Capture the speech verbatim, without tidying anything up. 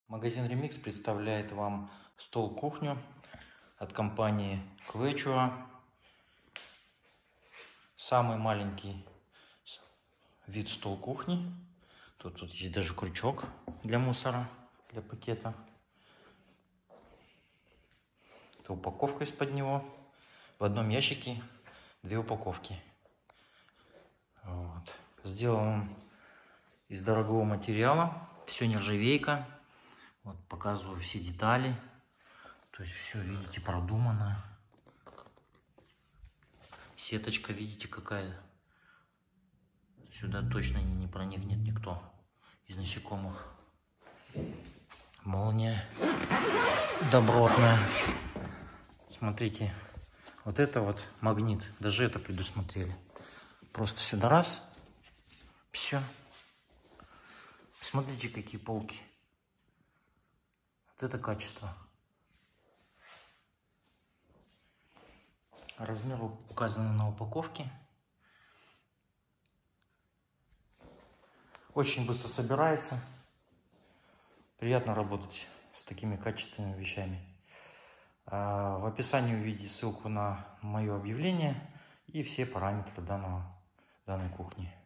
Магазин Ремикс представляет вам стол-кухню от компании Quechua. Самый маленький вид стол-кухни. Тут, тут есть даже крючок для мусора, для пакета. Это упаковка из-под него. В одном ящике две упаковки. Вот. Сделан из дорогого материала. Все нержавейка. Вот, показываю все детали. То есть все, видите, продумано. Сеточка, видите, какая. Сюда точно не, не проникнет никто из насекомых. Молния добротная. Смотрите, вот это вот магнит. Даже это предусмотрели. Просто сюда раз. Все. Смотрите, какие полки. Вот это качество. Размер указан на упаковке. Очень быстро собирается. Приятно работать с такими качественными вещами. В описании увидите ссылку на мое объявление и все параметры данного, данной кухни.